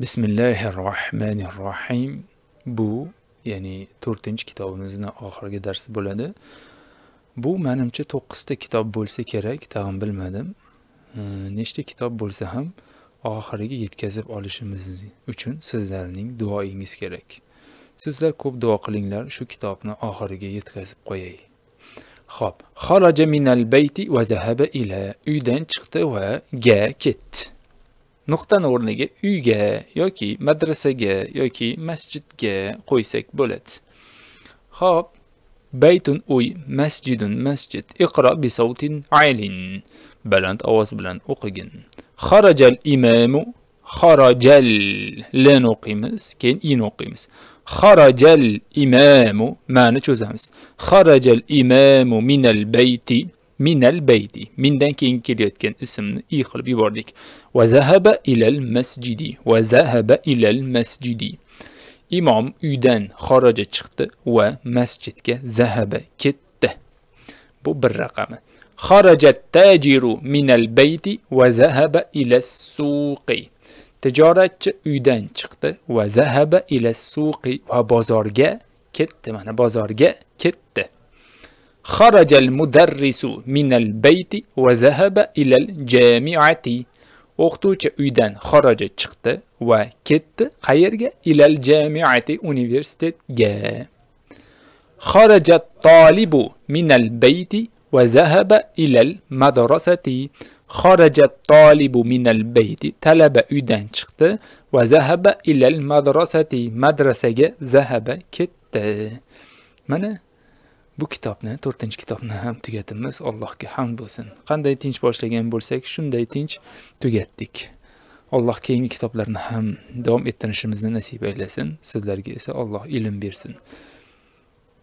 Bismillahirrohmanirrohim. Bu, ya'ni 4-kitobimizning oxirgi darsi bo'ladi. Bu menimcha 9ta kitob bo'lsa kerak, tag'in bilmadim. Nechta kitob bo'lsa ham oxiriga yetkazib olishimiz uchun sizlarning duoingiz kerak. Sizlar ko'p duo qilinglar, shu kitobni oxiriga yetkazib qo'yay. Xo'p, xaraja minal bayti va zahaba ila, uydan chiqdi va ga ketdi. Nuqtani o'rniga uyga yoki madrasaga yoki masjidga qo'ysak bo'ladi. Xo'p, baytun uy, masjidun masjid. Iqro bi savtin aylin. Baland ovoz bilan o'qigin. Xarajal imamu, xarajal lan o'qiymiz, keyin in o'qiymiz. Xarajal imamu ma'ni cho'zamiz. Xarajal imamu minal bayti. Minal bayti. Mindan keyin kelayotgan ismni i qilib yubordik. Va zahaba ilal masjidi. Va zahaba ilal masjidi. Imom uydan xaraja chiqdi va masjidga zahaba ketdi. Bu bir raqami. Xarajat tajiru minal bayti va zahaba ilas suqi. Tijoratchi uydan chiqdi va zahaba ilas suqi va bozorga ketdi. Mana bozorga ketdi. Xarajal mudarrisu minal bayti va zahaba ilal jamiati. O'qituvchi uydan xaraja chiqdi va ketdi qayerga? Ilal jamiati, universitetga. Xarajat talibu minal bayti va zahaba ilal madrasati. Xarajat talibu minal bayti, talaba uydan chiqdi va zahaba ilal madrasati, madrasaga zahaba ketdi. Mana bu kitobni, 4-kitobni ham tugatamiz. Allohga hamd bo'lsin. Qanday tinch boshlagan bo'lsak, shunday tinch tugatdik. Alloh keyingi kitoblarni ham davom ettirishimizni nasib aylasin. Sizlarga esa Alloh ilm bersin.